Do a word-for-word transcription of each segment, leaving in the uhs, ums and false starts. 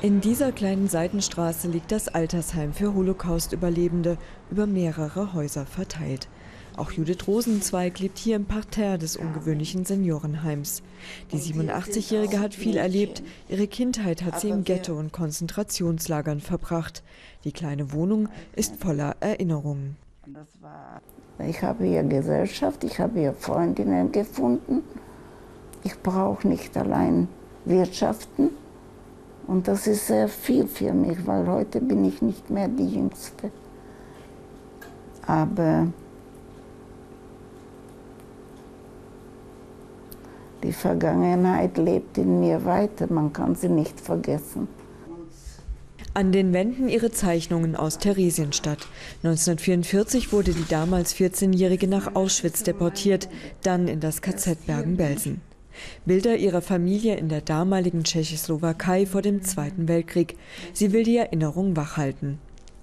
In dieser kleinen Seitenstraße liegt das Altersheim für Holocaust-Überlebende, über mehrere Häuser verteilt. Auch Judith Rosenzweig lebt hier im Parterre des ungewöhnlichen Seniorenheims. Die siebenundachtzigjährige hat viel erlebt. Ihre Kindheit hat sie im Ghetto und Konzentrationslagern verbracht. Die kleine Wohnung ist voller Erinnerungen. Ich habe hier Gesellschaft, ich habe hier Freundinnen gefunden. Ich brauche nicht allein wirtschaften. Und das ist sehr viel für mich, weil heute bin ich nicht mehr die Jüngste. Aber die Vergangenheit lebt in mir weiter, man kann sie nicht vergessen. An den Wänden ihre Zeichnungen aus Theresienstadt. neunzehnhundertvierundvierzig wurde die damals vierzehnjährige nach Auschwitz deportiert, dann in das K Z Bergen-Belsen. Bilder ihrer Familie in der damaligen Tschechoslowakei vor dem Zweiten Weltkrieg. Sie will die Erinnerung wachhalten.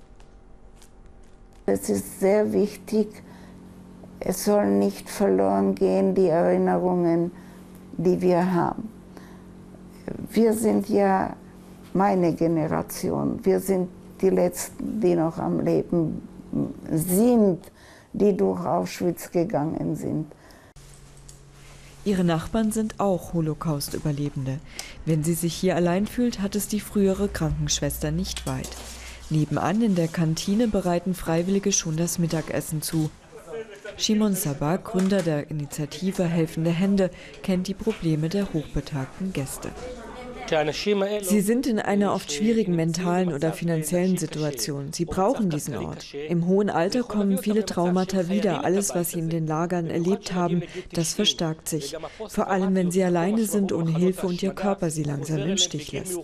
Es ist sehr wichtig, es soll nicht verloren gehen, die Erinnerungen, die wir haben. Wir sind ja meine Generation, wir sind die Letzten, die noch am Leben sind, die durch Auschwitz gegangen sind. Ihre Nachbarn sind auch Holocaust-Überlebende. Wenn sie sich hier allein fühlt, hat es die frühere Krankenschwester nicht weit. Nebenan in der Kantine bereiten Freiwillige schon das Mittagessen zu. Shimon Sabah, Gründer der Initiative Helfende Hände, kennt die Probleme der hochbetagten Gäste. Sie sind in einer oft schwierigen mentalen oder finanziellen Situation. Sie brauchen diesen Ort. Im hohen Alter kommen viele Traumata wieder. Alles, was sie in den Lagern erlebt haben, das verstärkt sich. Vor allem, wenn sie alleine sind, ohne Hilfe und ihr Körper sie langsam im Stich lässt.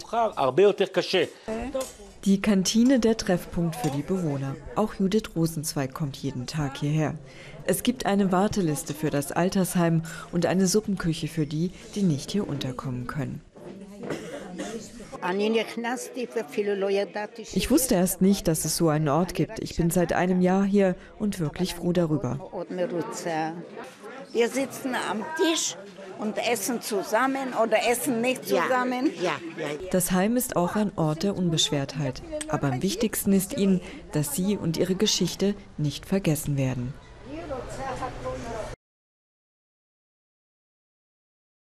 Die Kantine, der Treffpunkt für die Bewohner. Auch Judith Rosenzweig kommt jeden Tag hierher. Es gibt eine Warteliste für das Altersheim und eine Suppenküche für die, die nicht hier unterkommen können. Ich wusste erst nicht, dass es so einen Ort gibt. Ich bin seit einem Jahr hier und wirklich froh darüber. Wir sitzen am Tisch und essen zusammen oder essen nicht zusammen. Ja, ja, ja. Das Heim ist auch ein Ort der Unbeschwertheit. Aber am wichtigsten ist ihnen, dass sie und ihre Geschichte nicht vergessen werden.